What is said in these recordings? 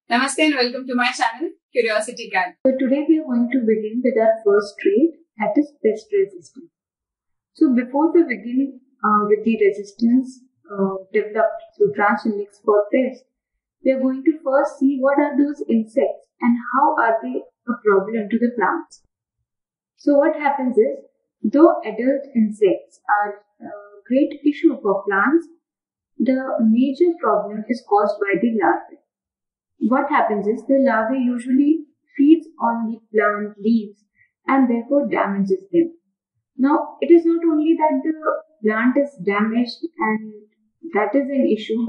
Namaste and welcome to my channel, Curiosity Cat. So today we are going to begin with our first trait, that is pest resistance. So before we begin with the resistance developed through transgenics for pests, we are going to first see what are those insects and how are they a problem to the plants. So what happens is, though adult insects are a great issue for plants, the major problem is caused by the larvae. What happens is the larvae usually feeds on the plant leaves and therefore damages them. Now, it is not only that the plant is damaged and that is an issue,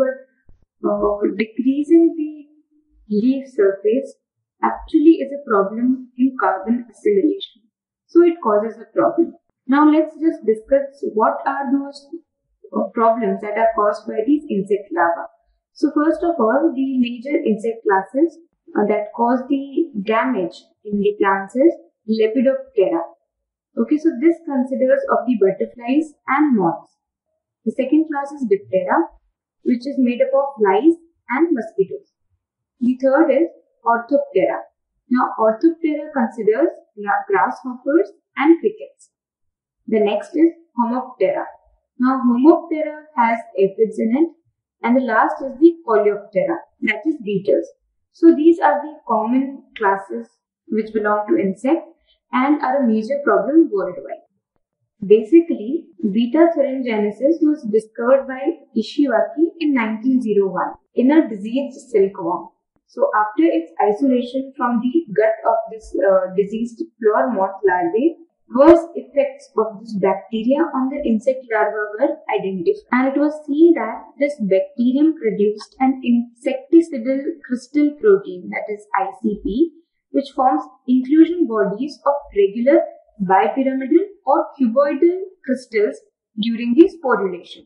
but decreasing the leaf surface actually is a problem in carbon assimilation. So it causes a problem. Now let's just discuss what are those problems that are caused by these insect larvae. So first of all, the major insect classes that cause the damage in the plants is Lepidoptera. Okay, so this considers of the butterflies and moths. The second class is Diptera, which is made up of flies and mosquitoes. The third is Orthoptera. Now, Orthoptera considers grasshoppers and crickets. The next is Homoptera. Now, Homoptera has aphids in it. And the last is the Coleoptera, that is beetles. So these are the common classes which belong to insects and are a major problem worldwide. Basically, beta thuringiensis was discovered by Ishiwaki in 1901 in a diseased silkworm. So after its isolation from the gut of this diseased flower moth larvae, worse effects of this bacteria on the insect larva were identified, and it was seen that this bacterium produced an insecticidal crystal protein, that is ICP, which forms inclusion bodies of regular bipyramidal or cuboidal crystals during the sporulation.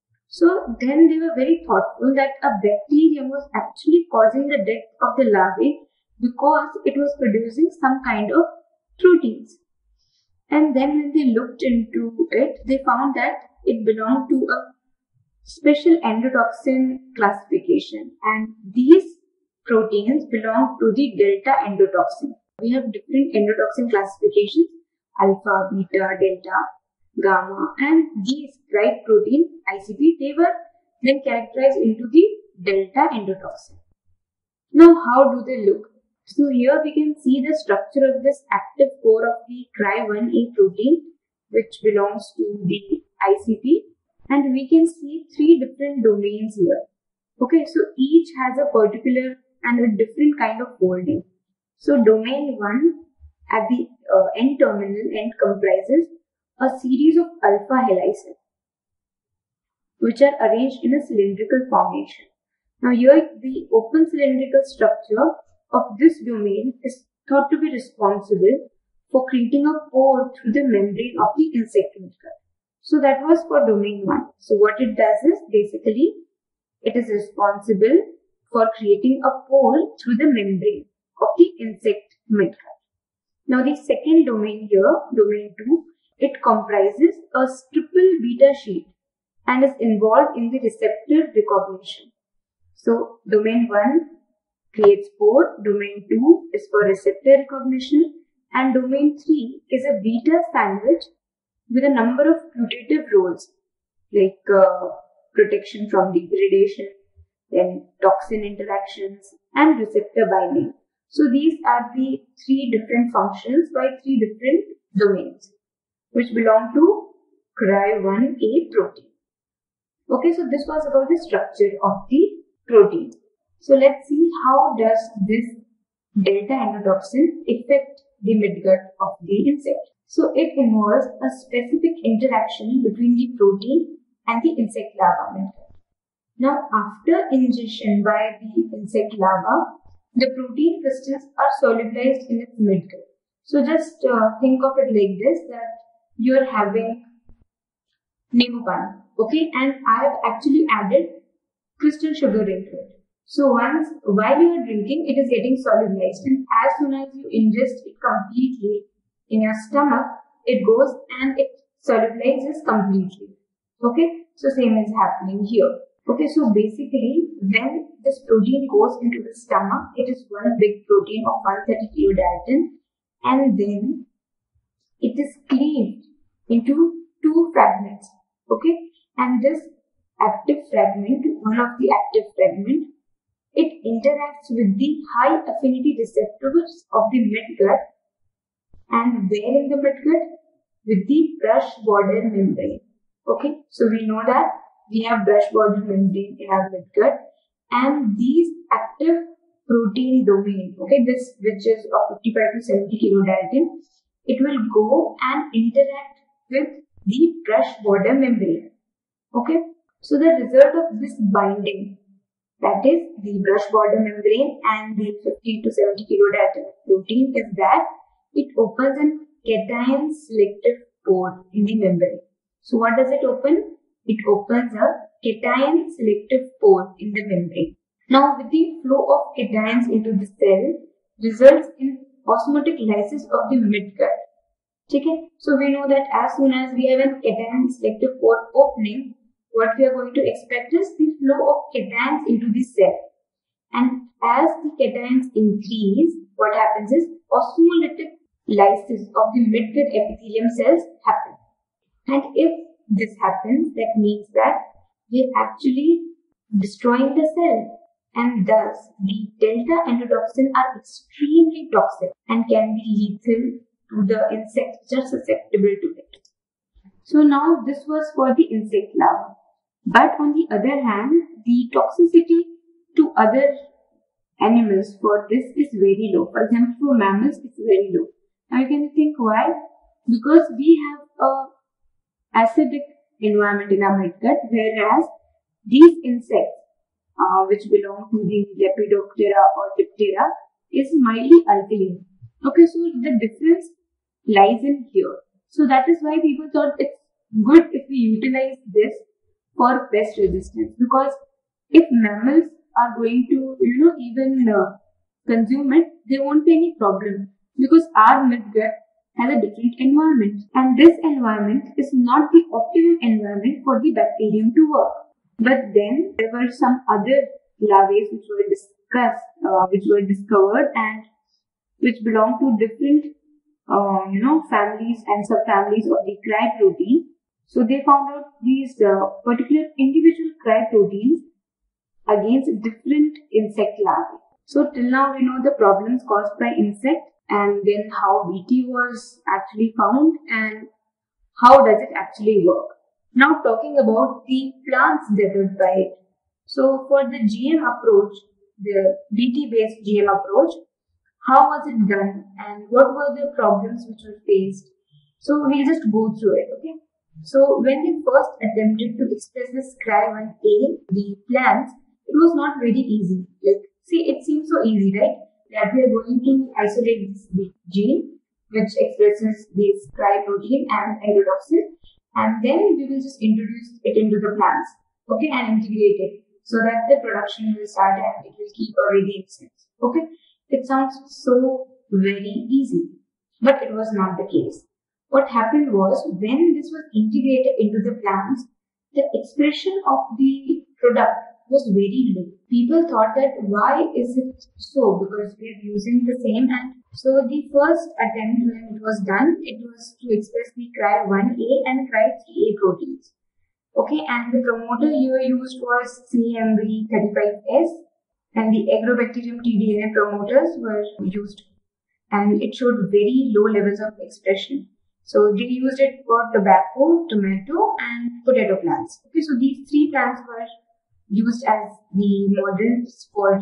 So then they were very thoughtful that a bacterium was actually causing the death of the larvae because it was producing some kind of proteins. And then when they looked into it, they found that it belonged to a special endotoxin classification, and these proteins belong to the delta endotoxin. We have different endotoxin classifications: alpha, beta, delta, gamma, and these bright protein ICP, they were then characterized into the delta endotoxin. Now, how do they look? So here we can see the structure of this active core of the Cry1A protein, which belongs to the ICP, and we can see three different domains here. Okay, so each has a particular and a different kind of folding. So domain 1 at the N-terminal end comprises a series of alpha helices, which are arranged in a cylindrical formation. Now here the open cylindrical structure of this domain is thought to be responsible for creating a pore through the membrane of the insect medicle. So that was for domain 1. So what it does is basically it is responsible for creating a pore through the membrane of the insect medicle. Now the second domain here, domain 2, it comprises a triple beta sheet and is involved in the receptor recognition. So domain 1 creates pore, domain 2 is for receptor recognition, and domain 3 is a beta sandwich with a number of putative roles like protection from degradation, then toxin interactions, and receptor binding. So these are the three different functions by three different domains which belong to Cry1A protein. Okay, so this was about the structure of the protein. So let's see how does this delta endotoxin affect the midgut of the insect. So it involves a specific interaction between the protein and the insect larva midgut. Now after ingestion by the insect larva, the protein crystals are solubilized in its midgut. So just think of it like this, that you are having Nimbu Pani, okay, and I have actually added crystal sugar into it. So while you are drinking, it is getting solubilized, and as soon as you ingest it completely in your stomach, it goes and it solubilizes completely. Okay, so same is happening here. Okay, so basically, when this protein goes into the stomach, it is one big protein of 130 kilodalton, and then it is cleaved into two fragments. Okay, and this active fragment, one of the active fragment, it interacts with the high affinity receptors of the midgut, and where in the midgut? With the brush border membrane. Okay, so we know that we have brush border membrane in our midgut, and these active protein domain, okay, this which is of 55 to 70 kilodalton, it will go and interact with the brush border membrane. Okay, so the result of this binding, that is the brush border membrane and the 50 to 70 kilodalton protein, is that it opens an cation selective pore in the membrane. So what does it open? It opens a cation selective pore in the membrane. Now with the flow of cations into the cell results in osmotic lysis of the midgut. Okay? So we know that as soon as we have a cation selective pore opening, what we are going to expect is the flow of cations into the cell. And as the cations increase, what happens is osmolytic lysis of the midgut epithelium cells happen. And if this happens, that means that we are actually destroying the cell, and thus the delta endotoxin are extremely toxic and can be lethal to the insects which are susceptible to it. So now this was for the insect larva. But on the other hand, the toxicity to other animals for this is very low. For example, for mammals, it's very low. Now you can think why? Because we have a acidic environment in our midgut, whereas these insects, which belong to the Lepidoptera or Diptera, is mildly alkaline. Okay, so the difference lies in here. So that is why people thought it's good if we utilize this for pest resistance, because if mammals are going to, even consume it, there won't be any problem, because our midgut has a different environment, and this environment is not the optimum environment for the bacterium to work. But then there were some other larvae which were discovered and which belong to different families and subfamilies of the cryprotein. So they found out these particular individual cryproteins against different insect larvae. So till now we know the problems caused by insect, and then how Bt was actually found and how does it actually work. Now talking about the plants developed by it. So for the GM approach, the Bt based GM approach, how was it done and what were the problems which were faced? So we'll just go through it, okay? So when they first attempted to express this Cry1A, the plants, it was not very easy. It seems so easy, right? That we are going to isolate this gene which expresses this cryprotein and endotoxin, and then we will just introduce it into the plants, okay, and integrate it so that the production will start and it will keep away the insects. Okay, it sounds so very easy, but it was not the case. What happened was, when this was integrated into the plants, the expression of the product was very low. People thought that why is it so? Because we are using the same, and so the first attempt when it was done, it was to express the Cry1A and Cry3A proteins. Okay, and the promoter here used was CMV35S, and the Agrobacterium tDNA promoters were used, and it showed very low levels of expression. So they used it for tobacco, tomato, and potato plants. Okay, so these three plants were used as the models for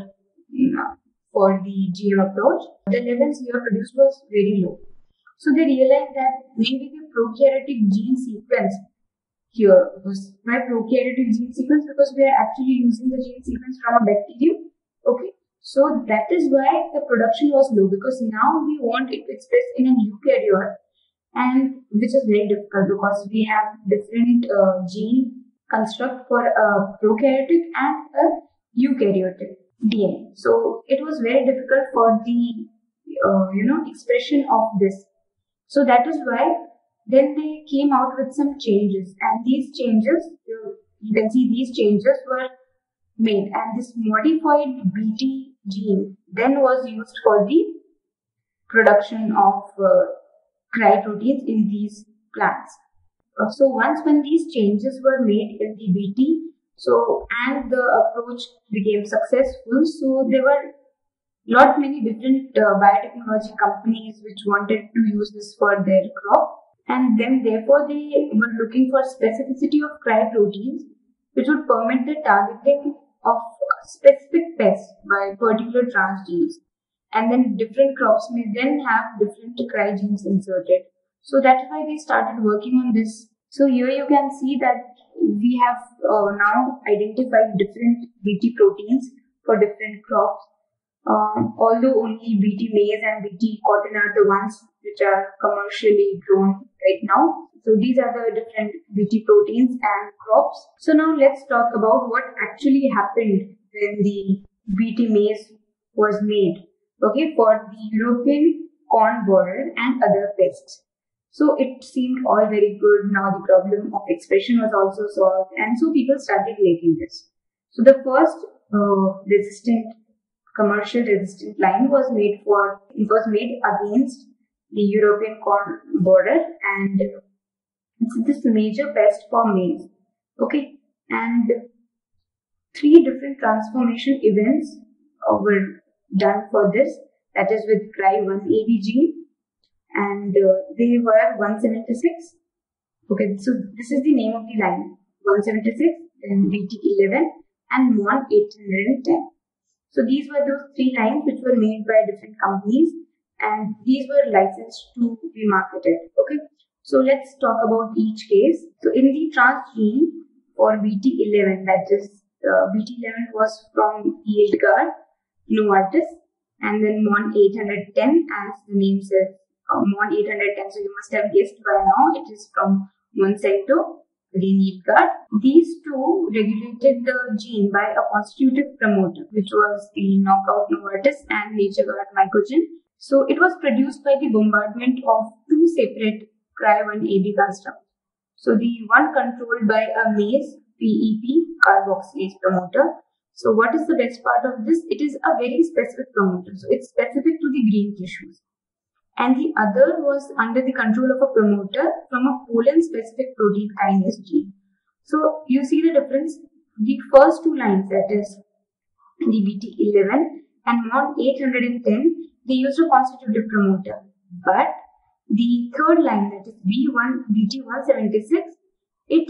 the GM approach. The levels here produced was very low. So they realized that maybe the prokaryotic gene sequence here was my prokaryotic gene sequence, because we are actually using the gene sequence from a bacterium. Okay, so that is why the production was low, because now we want it to express in a eukaryote, and which is very difficult because we have different gene construct for a prokaryotic and a eukaryotic DNA. So it was very difficult for the expression of this. So that is why then they came out with some changes, and these changes you can see these changes were made, and this modified Bt gene then was used for the production of cryoproteins in these plants. So once when these changes were made in the Bt, and the approach became successful, so there were lot many different biotechnology companies which wanted to use this for their crop, and then therefore they were looking for specificity of cryoproteins which would permit the targeting of specific pests by particular transgenes, and then different crops may then have different cryogenes inserted. So that's why they started working on this. So here you can see that we have now identified different Bt proteins for different crops. Although only Bt maize and Bt cotton are the ones which are commercially grown right now. So these are the different Bt proteins and crops. So now let's talk about what actually happened when the Bt maize was made, okay, for the European corn borer and other pests. So it seemed all very good. Now the problem of expression was also solved, and so people started making this. So the first commercial resistant line was made against the European corn borer, and it's this major pest for maize. Okay, and 3 different transformation events were done for this. That is with Cry1AB gene, and they were 176. Okay, so this is the name of the line: 176, then BT11, and MON810. So these were those 3 lines which were made by different companies, and these were licensed to be marketed. Okay, so let's talk about each case. So in the transgene for BT11, that is BT11 was from Yieldguard, Novartis, and then MON810, as the name says, MON810. So you must have guessed by now, it is from Monsanto, again Yieldguard. These 2 regulated the gene by a constitutive promoter, which was the knockout Novartis and NatureGuard Mycogen. So it was produced by the bombardment of 2 separate Cry1AB constructs. So the one controlled by a maize PEP carboxylase promoter. So what is the best part of this? It is a very specific promoter. So it's specific to the green tissues. And the other was under the control of a promoter from a pollen-specific protein kinase gene. So you see the difference. The first 2 lines, that is the BT11 and MON810, they used a constitutive promoter. But the third line, that is BT176, it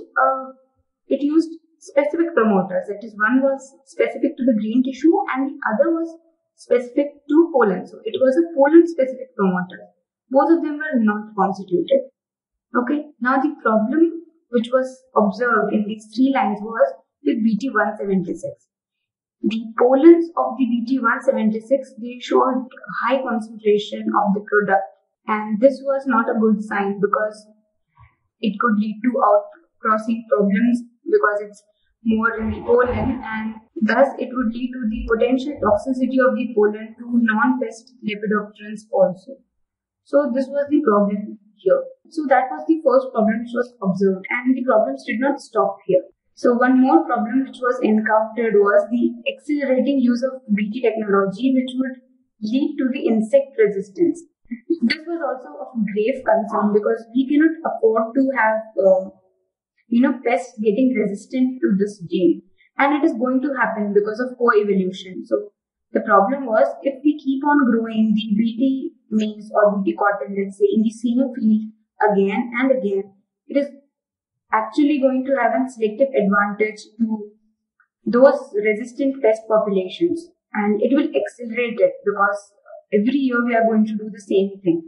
used specific promoters. That is, one was specific to the green tissue and the other was specific to pollen. So it was a pollen specific promoter. Both of them were not constituted. Okay. Now the problem which was observed in these 3 lines was with BT176. The pollens of the BT176, they showed high concentration of the product, and this was not a good sign because it could lead to outcrossing problems because it's more in the pollen, and thus it would lead to the potential toxicity of the pollen to non-pest lepidopterans also. So this was the problem here. So that was the first problem which was observed, and the problems did not stop here. So one more problem which was encountered was the accelerating use of Bt technology, which would lead to the insect resistance. This was also of grave concern because we cannot afford to have pests getting resistant to this gene, and it is going to happen because of co-evolution. So the problem was, if we keep on growing the Bt maize or Bt cotton, let's say, in the same field again and again, it is actually going to have a selective advantage to those resistant pest populations, and it will accelerate it because every year we are going to do the same thing.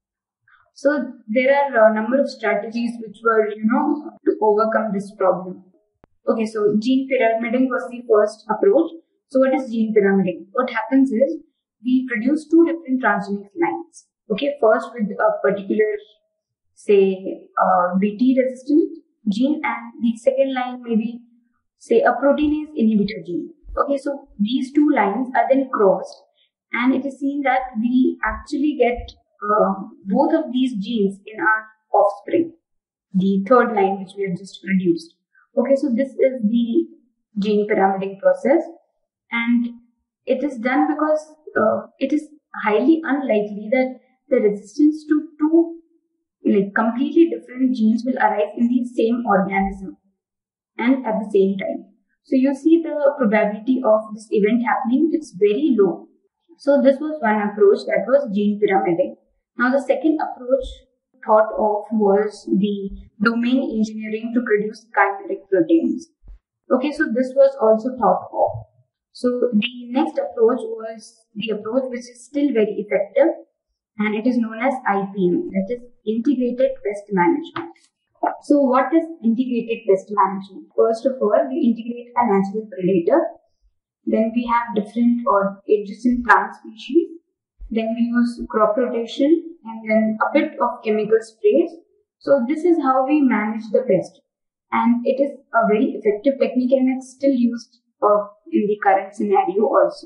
So there are a number of strategies which were, to overcome this problem. Okay, so gene pyramiding was the first approach. So what is gene pyramiding? What happens is, we produce 2 different transgenic lines. Okay, first with a particular, say, Bt resistant gene, and the second line maybe, say, a proteinase inhibitor gene. Okay, so these 2 lines are then crossed, and it is seen that we actually get both of these genes in our offspring, the third line which we have just produced. Okay, so this is the gene pyramiding process, and it is done because it is highly unlikely that the resistance to two completely different genes will arise in the same organism and at the same time. So you see the probability of this event happening, it's very low. So this was one approach, that was gene pyramiding. Now the second approach thought of was the domain engineering to produce chimeric proteins. Okay, so this was also thought of. So the next approach was the approach which is still very effective, and it is known as IPM, that is Integrated Pest Management. So what is Integrated Pest Management? First of all, we integrate a natural predator. Then we have different or adjacent plant species. Then we use crop rotation and then a bit of chemical sprays. So this is how we manage the pest. And it is a very effective technique, and it's still used in the current scenario also.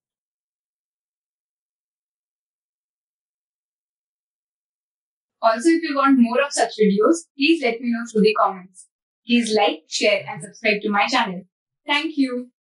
Also, if you want more of such videos, please let me know through the comments. Please like, share and subscribe to my channel. Thank you.